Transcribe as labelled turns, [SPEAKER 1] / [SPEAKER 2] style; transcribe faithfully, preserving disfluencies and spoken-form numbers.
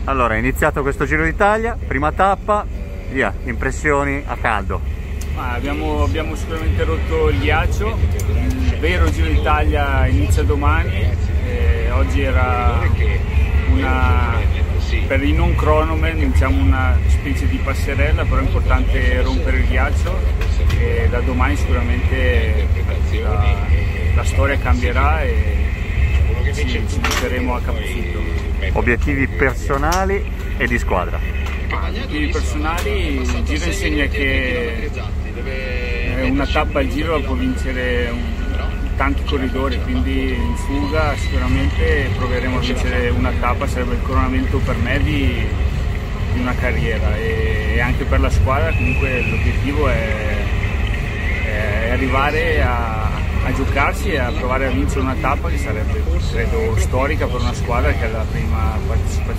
[SPEAKER 1] Allora, è iniziato questo Giro d'Italia, prima tappa, via, impressioni a caldo.
[SPEAKER 2] Ah, abbiamo, abbiamo sicuramente rotto il ghiaccio, il vero Giro d'Italia inizia domani, eh, oggi era una, per i non cronomen, diciamo una specie di passerella, però è importante rompere il ghiaccio e da domani sicuramente la, la storia cambierà e ci, ci metteremo a capofitto.
[SPEAKER 1] Obiettivi personali e di squadra?
[SPEAKER 2] Obiettivi personali, il Giro insegna che una tappa al Giro la può vincere un, tanti corridori, quindi in fuga sicuramente proveremo a vincere una tappa, sarebbe il coronamento per me di, di una carriera e, e anche per la squadra. Comunque l'obiettivo è, è arrivare a, a giocarsi e a provare a vincere una tappa che sarebbe, credo, storica per una squadra che è la prima partecipazione